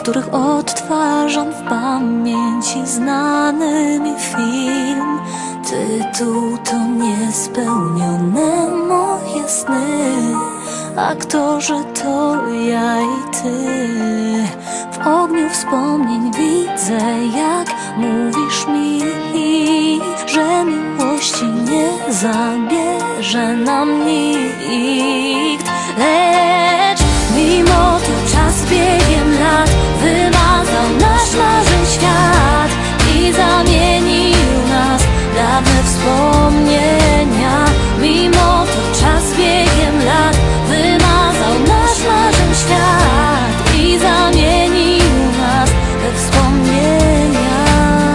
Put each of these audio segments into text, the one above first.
których odtwarzam w pamięci znany mi film. Tytuł to niespełnione moje sny, aktorzy to ja i ty. W ogniu wspomnień widzę, jak mówisz mi, że miłości nie zabierze nam nikt. Lecz mimo to czas biegiem lat wymazał nasz marzeń świat i zamienił nas w dawne wspomnienia. Mimo to czas biegiem lat wymazał nasz marzeń świat i zamienił nas we wspomnienia.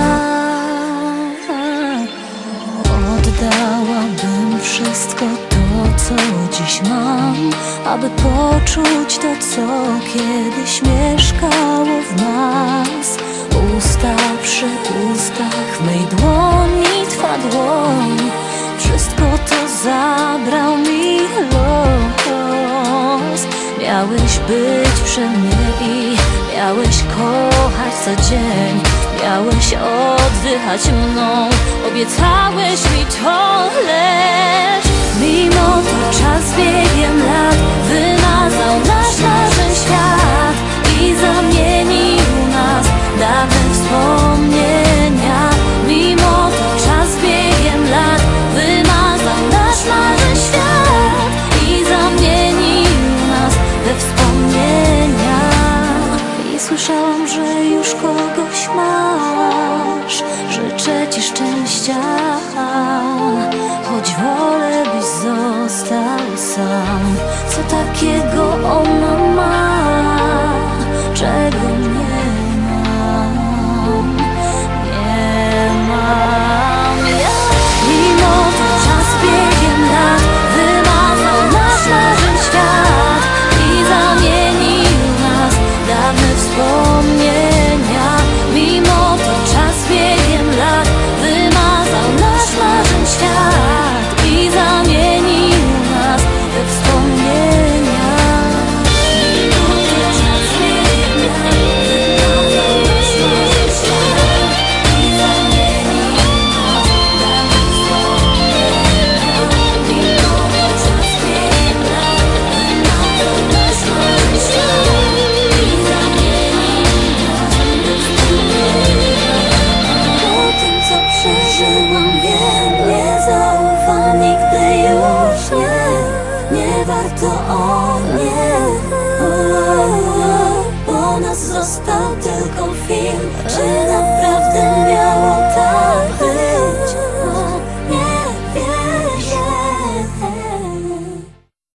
Oddałabym wszystko to, co dziś mam, aby poczuć to, co kiedyś mieszkało w nas. Usta przy ustach, w mej dłoni twa dłoń. Wszystko to zabrał mi los. Miałeś być przy mnie i miałeś kochać co dzień. Miałeś oddychać mną, obiecałeś mi to, lecz mimo to czas biegiem lat wymazał nasz marzeń świat i zamienił nas w dawne wspomnienia. Mimo to czas biegiem lat wymazał nasz marzeń świat i zamienił nas we wspomnienia. I słyszałam, że już kogoś masz. Życzę ci szczęścia, choć wolę byś został sam. Co takiego ona ma?